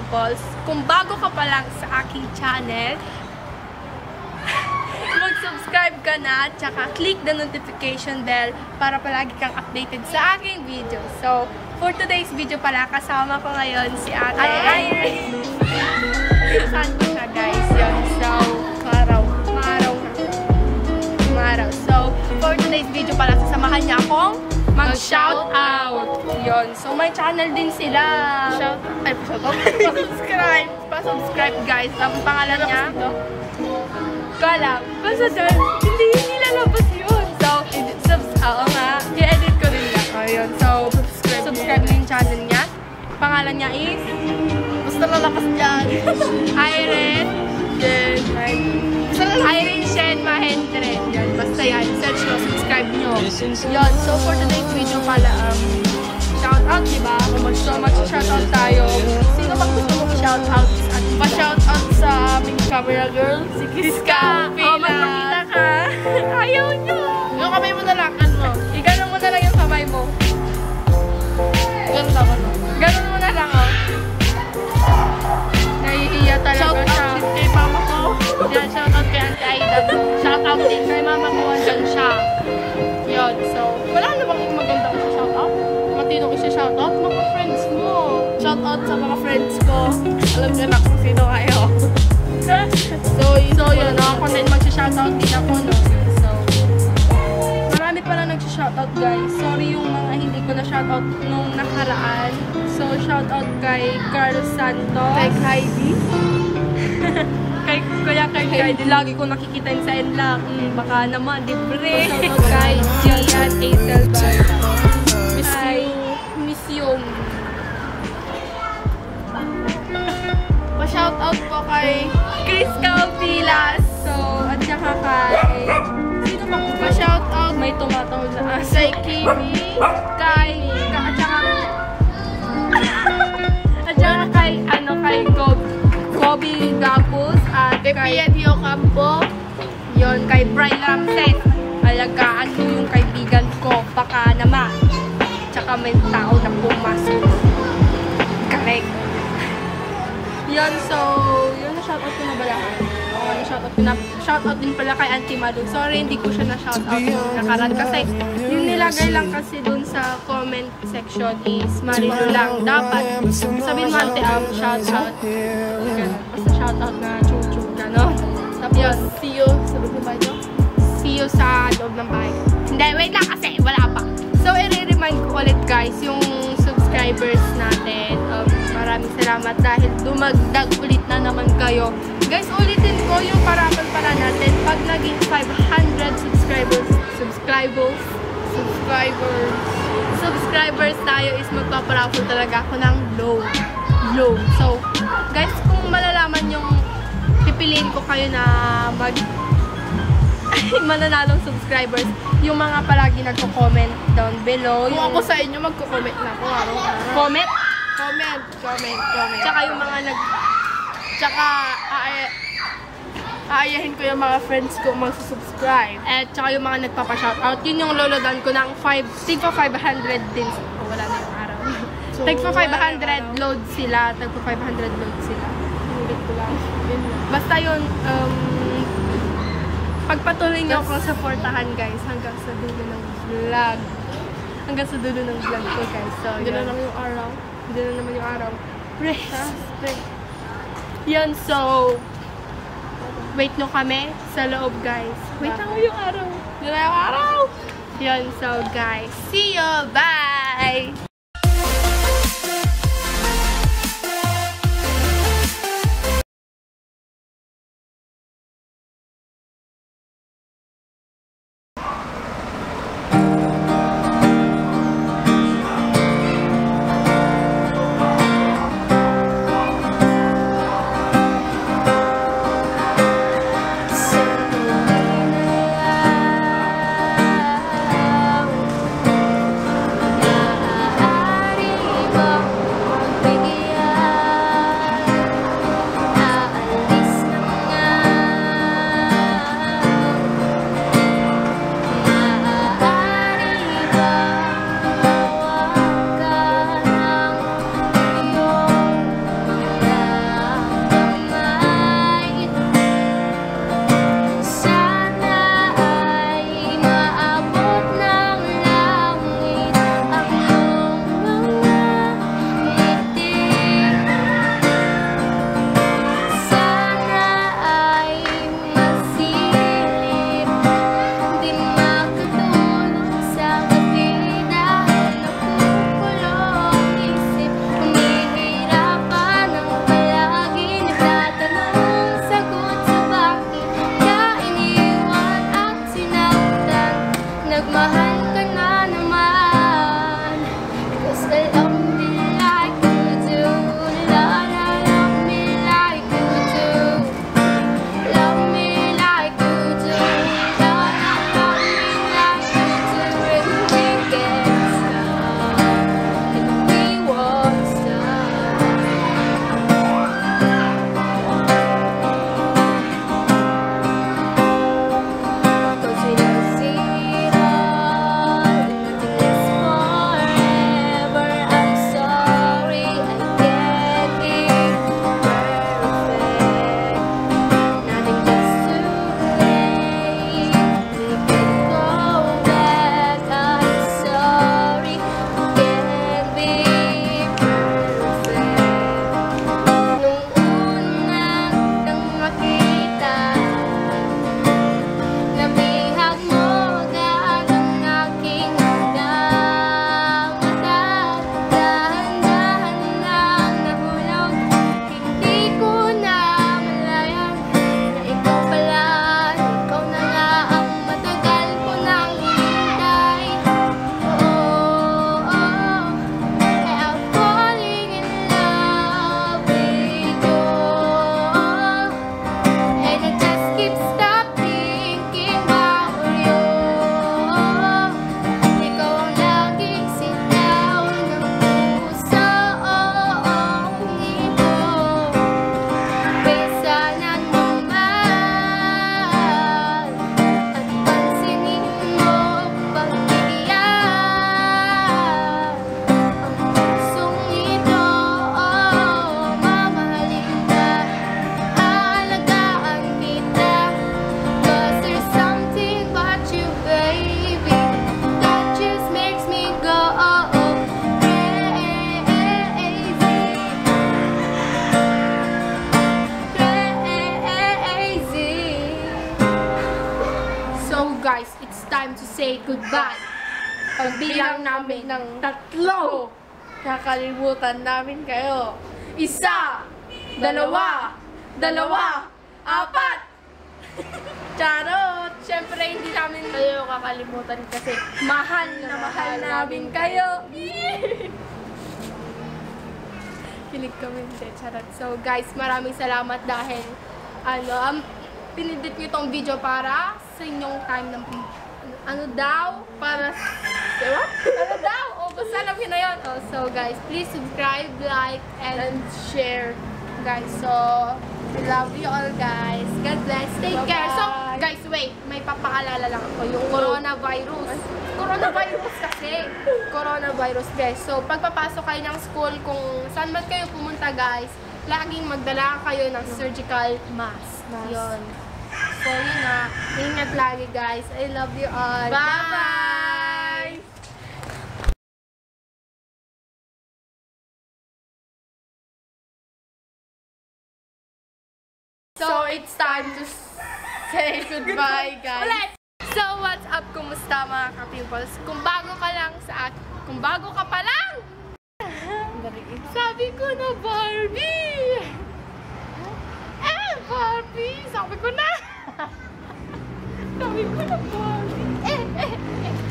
Dimples. Kung bago ka pa lang sa aking channel, mag-subscribe ka na, tsaka click the notification bell para palagi kang updated sa aking video. So, for today's video pala, kasama ko ngayon si Ate Irene. Saan ko siya, guys? Yun. So, maraw. So, for today's video pala, sasamahan niya akong mag-shoutout. Yun. So, may channel din sila. Pa-subscribe, guys. Ang pangalan niya, Kalap. Basta doon, hindi nilalabas yun. So, oo nga, i-edit ko rin lang. Ayun. So, subscribe din yung channel niya. Pangalan niya is, basta lalakas dyan. Irene Shen Mahendre. Yan, basta yan. Search nyo, subscribe nyo. Yun. So, for today's video pala, shoutout, diba? Mag-shoutout tayo. Sino bang gusto mong shoutout? Pa-shoutout sa aming camera girl, si Kiska. Oh, magpakita ka. Ayaw nyo. Yung kamay mo na lang, ano? Iganon mo na lang yung kamay mo. Ganon ako, no? Ganon mo na lang, oh. Naiiya talaga siya. Shoutout din kay mama ko. Yan, shoutout kay Auntie Aida. Shoutout din kay mama ko. Andyan siya. Yun, so, wala na bang magandang shoutout? Matinong isa-shoutout? Mga friends mo. Shoutout sa mga friends ko. Alam nyo na kung sino kayo. So yun, ako din mag-shoutout din ako, no? So, marami pala nag-shoutout, guys. Sorry yung mga hindi ko na-shoutout nung nakaraan. So, shoutout kay Carl Santos. Kay Heidi. Kaya kay Heidi. Lagi ko nakikita yun sa Enlak. Baka naman, libre. Shoutout kay Gian Aitelban. Miss you. Pa-shoutout po kay Chris Calpilas. So, at saka kay... Sino pa po? Pa-shoutout. May tumatawag na aso. Kay Kimi. Kay... At saka kay... Kay Kobe Gapus. At kay Pia Dio Campo. Yun, kay Brian Ramses. Alagaan mo yung kaibigan ko. Baka naman. Tsaka may tao na pumasok. Correct. Yun, so, yun, na-shoutout ko na ba lahat? Oo, na-shoutout ko na. Shoutout din pala kay Auntie Malu. Sorry, hindi ko siya na-shoutout yung nakaraan. Kasi, yung nilagay lang kasi dun sa comment section is Marilu lang. Dapat, sabihin mo Auntie shoutout. Basta shoutout na chuchu, gano'n. Tapos, yun, see you sa loob ng bahay nyo? See you sa loob ng bahay. Hindi, wait lang kasi, wala pa. So, i-remind ko ulit guys, yung subscribers natin. Maraming salamat dahil dumagdag ulit na naman kayo. Guys, ulitin ko yung parapan pala natin. Pag naging 500 subscribers tayo is magpaparaffle talaga ako ng low. So, guys, kung malalaman yung pipiliin ko kayo na mananalong subscribers, yung mga palagi nagko-comment down below. Kung ako sa inyo, magko-comment na ako araw-araw. Comment. Tsaka yung mga aayahin ko yung mga friends ko magsusubscribe. At tsaka yung mga nagpapa-shoutout. Yun yung lolodan ko ng 500 din. Oh, wala na yung araw. So, tagpa 500 load sila. Ulit ko lang. Basta yun, pagpatuloy niyo akong supportahan guys hanggang sa dulo ng vlog. Ko guys. So, hindi na naman yung araw. Yan, so wait nyo kami sa loob guys. Wait lang yung araw. Yan, so guys. See you! Bye! bad. Pagbilang namin ng 3, kakalimutan namin kayo. 1, 2, 4. Charot! Siyempre, hindi namin kayo kakalimutan kasi mahal na mahal namin kayo. Kilig kami, hindi. Charot. So, guys, maraming salamat dahil pinindot nyo tong video para sa inyong time ng para diba? Basta alam nyo na yun. So, guys, please subscribe, like, and share. Guys, so, we love you all, guys. God bless. Take care. So, guys, wait. May papaalala lang ako. Yung coronavirus. Coronavirus kasi. Coronavirus, guys. So, pagpapasok kayo ng school, kung saan man kayo pumunta, guys, laging magdala kayo ng surgical mask. Yun. So, yun na. Ingat lagi, guys. I love you all. Bye! So, it's time to say goodbye, guys. So, what's up? Kumusta, mga ka-pimples? Kung bago ka pa lang, sabi ko na Barbie! Barbie! Sabi ko na Barbie!